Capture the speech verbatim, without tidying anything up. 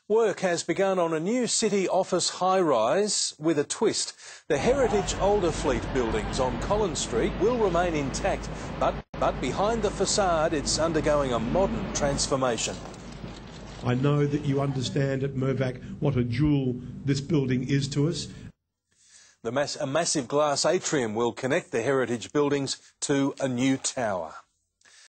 Work has begun on a new city office high-rise with a twist. The heritage Olderfleet buildings on Collins Street will remain intact, but, but behind the facade it's undergoing a modern transformation. I know that you understand at Mirvac what a jewel this building is to us. The mass, a massive glass atrium will connect the heritage buildings to a new tower.